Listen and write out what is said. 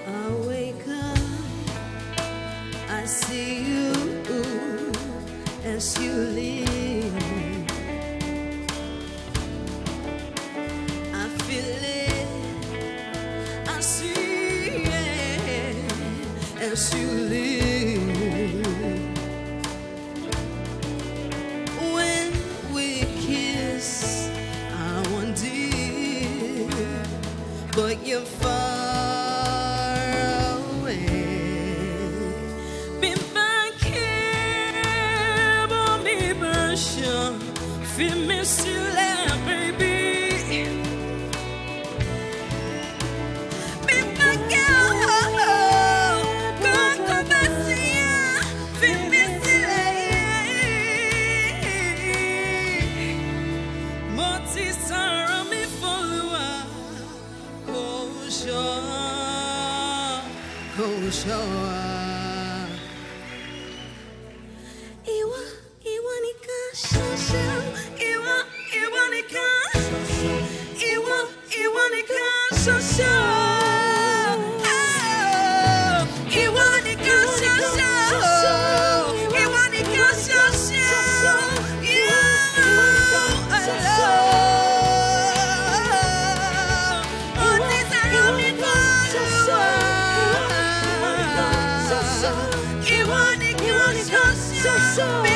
I wake up, I see you as you leave. I feel it, I see it as you leave. When we kiss, I want deep, but you're far away. Bibanke, me version, feel me still there, baby. Bibanke, go back to you, feel me still there. Moti sara mi followa, go show. Iwa nika shasha, Iwa nika shasha, Iwa nika shasha, Iwa nika shasha, So